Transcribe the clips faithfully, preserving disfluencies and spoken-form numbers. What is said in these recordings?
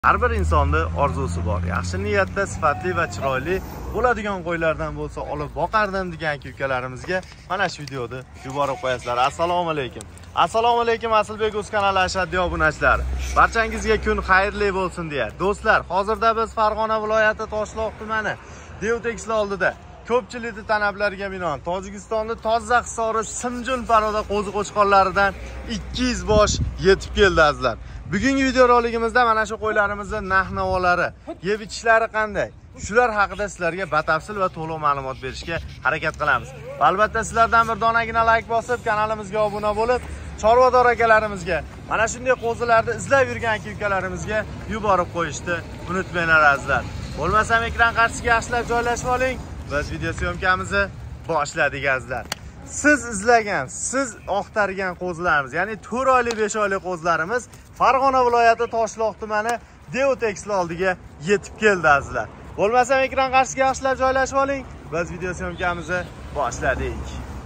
Har bir insonda orzusi bor. Yaxshi niyatda, sifatli va chiroyli bo'ladigan qo'ylardan bo'lsa olib boqardim degan ukalarimizga mana shu videoni yuborib qo'yasizlar. Assalomu alaykum. Assalomu alaykum Asilbek o'z kanali ashaddiy obunachilari. Barchangizga kun xayrli bo'lsin deya. Do'stlar, hozirda biz Farg'ona viloyati Toshloq tumani Devtekisli oldida ko'pchilikning talablariga binoan Tojikistonning toza hisori Simjun paroda qo'zi qo'chqonlaridan ikki yuz bosh yetib keldi azizlar. Bugungi video roligimizda mana shu qo'ylarimizning narx-navolari, yeb ichishlari qanday, shular haqida sizlarga batafsil va to'liq ma'lumot berishga harakat qilamiz. Va albatta sizlardan bir donagina like bosib, kanalimizga obuna bo'lib, chorvador akalarimizga, mana shunday qo'zilarni izlab yurgan ukalarimizga yuborib qo'yishni unutmanglar azizlar. Bo'lmasam ekran qarshisiga yaxshilab joylashib oling. Biz video syomkamizni boshladik azizlar. Siz izlagan, siz oqtargan qo'zilarimiz, ya'ni to'rt oylik, besh oylik qo'zilarimiz Farg'ona viloyati Toshloq tumani Devtekisli oldiga yetib keldi azizlar. Bo'lmasam ekran qarshisiga yaxshilab joylashib oling. Biz video syomkamizni boshladik.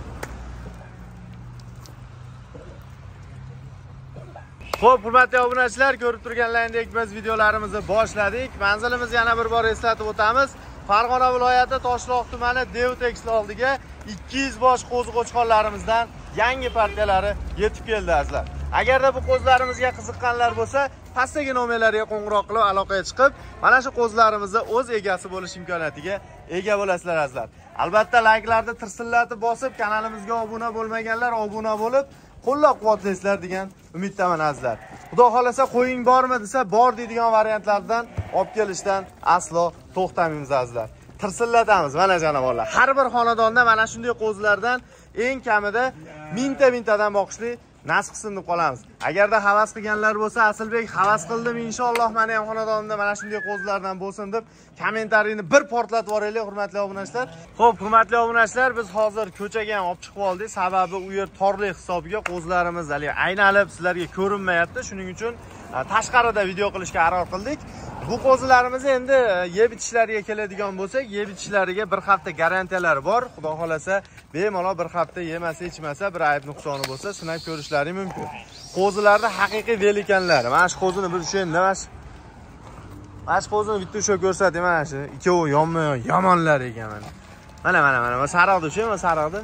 Xo'p, hurmatli obunachilar, ko'rib turganlaringdek biz videolarimizni boshladik. Manzilimizni yana bir bor eslatib o'tamiz. Farg'ona viloyati Toshloq tumani Devtekisli oldiga ikki yuz bosh qo'zi qo'chqonlarimizdan yangi partiyalari yetib keldi azizlar. Agarda bu qo'zlarimizga qiziqqanlar bo'lsa, pastdagi nomerlarga qo'ng'iroq qilib aloqaga chiqib, mana shu qo'zlarimizni o'z egasi bo'lish imkoniyatiga ega bo'lasizlar azizlar. Albatta layklarni tirsillatib bosib, kanalimizga obuna bo'lmaganlar obuna bo'lib, qo'llab-quvvatlaysizlar degan umiddaman azizlar. Xudo xolasa qo'ying bormi desa, bor deydigan variantlardan olib kelishdan aslo to'xtamaymiz azizlar. Tirsillatamiz mana janovorlar. Har bir xonadonda mana shunday qo'zlardan eng kamida mingta mingtadan boqishli nasib qilsin deb qolamiz. Agarda havas qilganlar bo'lsa, Asilbek havas qildim, inshaalloh meni ham xonadonimda mana shunday qo'zlardan bo'lsin deb kommentariyni bir portlatib yuboraylik hurmatli obunachilar. Xo'p, hurmatli obunachilar, biz hozir ko'chaga ham olib chiqib oldik. Sababi u yer torlik hisobiga qo'zlarimiz hali aynalib sizlarga ko'rinmayapti. Shuning uchun tashqarida video qilishga qaror qildik. Bu qo'zilarimizni endi yeb ichishlariga keladigan bo'lsak, yeb ichishlariga bir hafta garantiyalari bor. Xudo xolasa bemalol bir hafta yemasa, ichmasa, bir ayb nuqsoni bo'lsa, sinab ko'rishlari mumkin. Qo'zilarda haqiqiy velikanlar. Mana shu qo'zini bir shu endi mana shu mana shu qo'zini bitta shu ko'rsating, mana shu ikkovi yonma-yon yomonlar ekan mana. Mana mana mana mana sariqdi shu, mana sariqdi.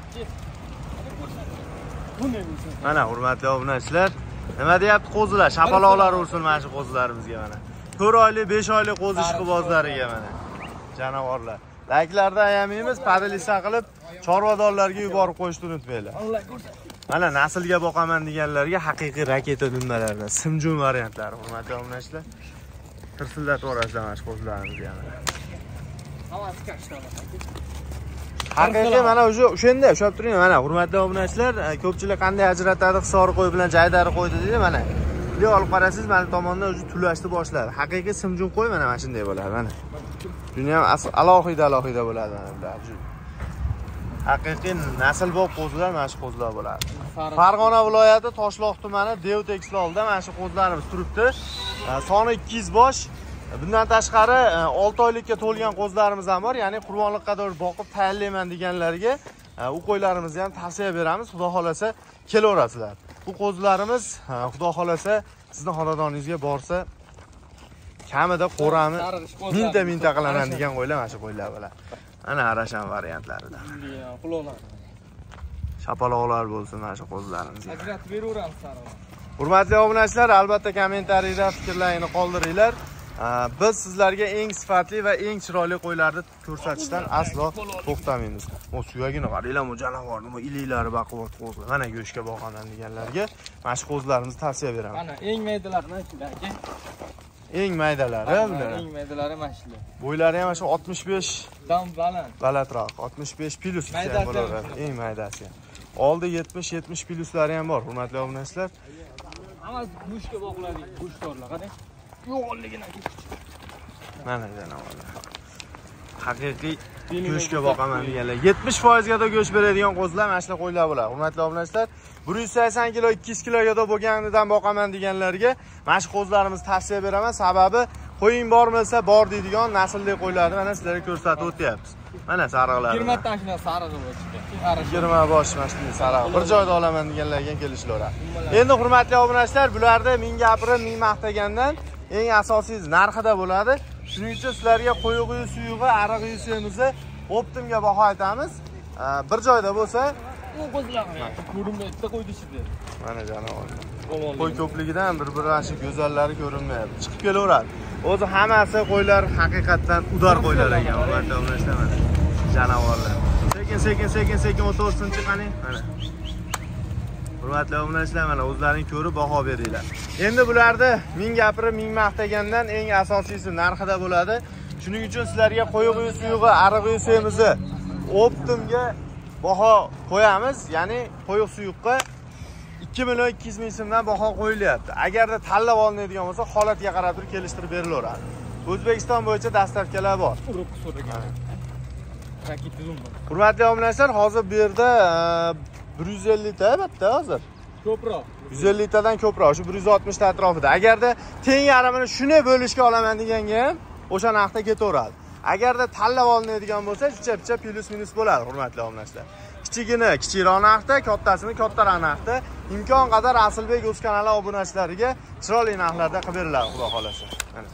Mana hurmatli obunachilar, nima deyapti qo'zilar? Shapaloqlar ursin mana shu qo'zilarimizga mana. to'rt oylik, besh oylik qo'zi ishqibozlariga mana. Janovorlar. Layklarda ayamaymiz, padilisa qilib chorvadorlarga yuborib qo'yishni unutmanglar. Mana naslga boqaman deganlarga haqiqiy raketa dumbalardan Simjun variantlari hurmatli obunachilar. Tirsillatib o'rasizlar mana shu qo'zlarimizni yana. Haqiqiy mana o'sha o'shanda ushlab turing mana hurmatli obunachilar, ko'pchilik qanday ajratadi hisori qo'y bilan jaydari qo'ydi deydi mana. Bunday olib qarasiz, mana tomondan o'zi tulashni boshladi. Haqiqiy Simjun qo'y mana mana shunday bo'ladi mana. Buni ham alohida alohida bo'ladi mana bular. Haqiqiy naslbob qo'zilar mana shu qo'zilar bo'ladi. Farg'ona viloyati Toshloq tumani Devtekisli oldida mana shu qo'zilarimiz turibdi. Soni ikki yuz bosh. Bundan tashqari olti oylikka to'lgan qo'zlarimiz ham bor. Ya'ni qurbonlik qadar boqib tayyorlayman deganlarga u qo'ylarimizni ham tavsiya beramiz. Xudo xolasa kelaverasizlar. Bu qo'zlarimiz xudo xolasa sizning xonadoningizga borsa kamida qo'rani mingta mingta qilaman degan qo'ylar mana shu qo'ylar bo'ladi. Mana arashan variantlaridan. Shapaloqlar bo'lsin mana shu qo'zlarimizga. Ajratib beraveramiz sariq. Hurmatli obunachilar, albatta kommentariyada fikrlaringizni qoldiringlar. Biz sizlarga eng sifatli va eng chiroyli qo'ylarni ko'rsatishdan aslo to'xtamaymiz. O suyagini qaranglar, bu janovorni, bu iliklari baquvvat qo'zlar. Mana go'shtga boqaman deganlarga mana shu qo'zlarimizni tavsiya beraman. Mana eng maydalardan shularga. Eng maydalari bular. Eng maydalari mana shular. Bo'ylari ham shu oltmish besh dan baland. Balandroq, oltmish besh plus bo'ladi. Eng maydasi. Oldi yetmish yetmish pluslari ham bor, hurmatli obunachilar. Amma go'shtga boqiladi, go'shtdorlar, qarang. Yo'g'onligini mana janovorlar. Haqiqiy go'shtga boqaman deganlar. yetmish foiz ga go'sht beradigan qo'zlar mana shu qo'ylar bo'ladi. Hurmatli obunachilar, bir yuz sakson kilo, ikki yuz kilo ga bo'lganidan boqaman deganlarga mana shu qo'zlarimizni tavsiya beraman. Sababi qo'ying bormasa bor deydigan naslli qo'ylarni mana sizlarga ko'rsatib o'tyapmiz. Mana sariqlar. yigirma ta shuna sarig'i bor chiqdi. yigirma bosh mana shunday sariq. Bir joyda olaman deganlarga kelishlar. Endi hurmatli obunachilar, bularni ming gapirib, ming maqtagandan eng asosiysi narxida bo'ladi. Shuning uchun sizlarga qo'y suyug'i, ariq suyimizni optimga baho aytamiz. Bir joyda bo'lsa, u qo'zlag'ini ko'rinmaydi, qo'ydi ishida. Mana janob. Qo'y ko'pligidan bir-biridan shu go'zallari ko'rinmayapti. Chiqib kelaveradi. O'zi hammasi qo'ylar haqiqatdan udar qo'ylar ekan, albatta o'ylashman. Janavorlar. Sekin, sekin, sekin, sekin o'tib-o'tsinchi qani. Mana. Hurmatli obunachilar, mana o'zlaring ko'rib baho beringlar. Endi bularni ming gapirib, ming maqtagandan eng asosiysi narxida bo'ladi. Shuning uchun sizlarga qo'y suyug'i, ariq suyimizni optimga baho qo'yamiz. Ya'ni qo'y suyuqqa ikki million ikki yuz ming so'mdan baho qo'yilyapti. Agarda tanlab olinadigan bo'lsa, holatga qarab turib kelishtirib berilaveradi. O'zbekiston bo'yicha dastavkalar bor. Urib so'ragan. Hurmatli obunachilar, hozir bu yerda bir yuz ellik ta bitta hozir. Ko'proq. yuz ellik tadan ko'proq, shu bir yuz oltmish ta atrofida. Agarda teng yarimini shuni bo'lishga olaman deganga ham o'sha narxda ketaveradi. Agarda tanlab olinadigan bo'lsa, picha-picha plus minus bo'ladi, hurmatli obunachilar. Kichigini kichikroq narxda, kattasini kattaroq narxda, imkon qadar Asilbek o'z kanali obunachilariga chiroyli narxlarda qilib beriladi, xudo xolasa. Mana.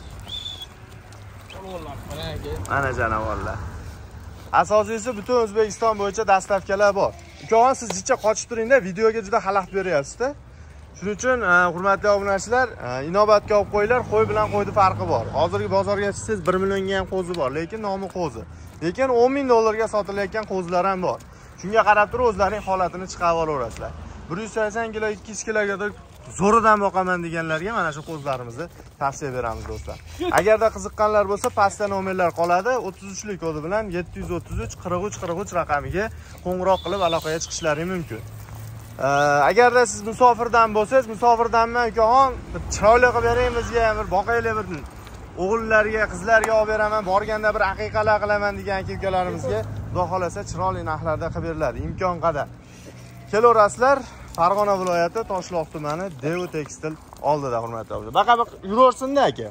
Mana janavorlar. Asosiysi butun O'zbekiston bo'yicha dastavkalar bor. Ukaxon, siz jicha qochib turingda, videoga juda xalaqit beryapsiz-da. Shuning uchun hurmatli obunachilar, inobatga olib qo'yinglar, qo'y bilan qo'yni farqi bor. Hozirgi bozorga chiqsangiz bir millionga ham qo'zi bor, lekin nomi qo'zi. Lekin o'n ming dollarga sotilayotgan qo'zilar ham bor. Shunga qarab turib o'zlarining holatini chiqarib olaverasizlar. bir yuz sakson kilo, ikki yuz kiloga zo'ridan boqaman deganlarga mana shu qo'zlarimizni tavsiya beramiz do'stlar. Agarda qiziqqanlar bo'lsa, pastda nomerlar qoladi. o'ttiz uchlik kodi bilan yetti yuz o'ttiz uch qirq uch qirq uch raqamiga qo'ng'iroq qilib aloqaga chiqishlaringiz mumkin. Agarda siz musofirdan bo'lsangiz, musofirdanman ukaxon, chiroyli qilib bering bizga, bir boqaylik bir o'g'illarga, qizlarga olib beraman, borganda bir aqiqalar qilaman degan aka-ukalarimizga xudo xolasa chiroyli narxlarda qilib beriladi, imkon qadar. Kelaverasizlar, Farg'ona viloyati Toshloq tumani Devo Tekstil oldida, hurmatli obunachilar. Baqa yuraversin-da aka.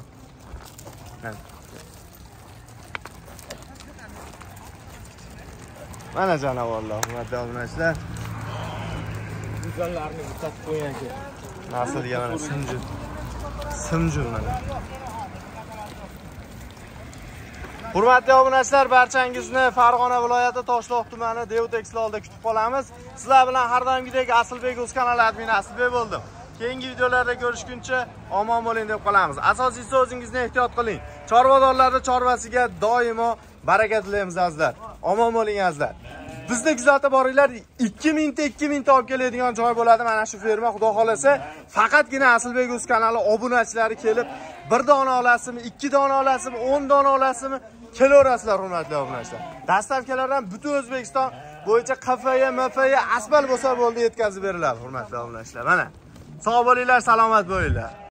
Mana janavorlar, hurmatli obunachilar. Go'zallarni bitatib qo'ygan aka. Naslga mana simjul. Simjul mana. Hurmatli obunachilar, barchangizni Farg'ona viloyati Toshloq tumani Devo Tekstil oldida kutib qolamiz. Sizlar bilan har doimgidek Asilbek o'z kanali admini Asilbek bo'ldim. Keyingi videolarda ko'rishguncha omon bo'ling deb qolamiz. Asosiysi o'zingizni ehtiyot qiling. Chorvadorlarda chorvasiga doimo baraka tilaymiz azizlar. Omon bo'ling azizlar. Bizni kuzatib boringlar, ikki ming ta ikki ming ta olib keladigan joy bo'ladi mana shu ferma, xudo xolasa. Faqatgina Asilbek o'z kanali obunachilari kelib, bir dona olasizmi, ikki dona olasizmi, o'n dona olasizmi, kelaverasizlar hurmatli obunachilar. Dastavkalardan butun O'zbekiston bo'yicha Q F Y, M F Y, asbal bo'lsa bo'ldi yetkazib beriladi hurmatli obunachilar. Mana. Sog' bo'linglar, salomat bo'linglar.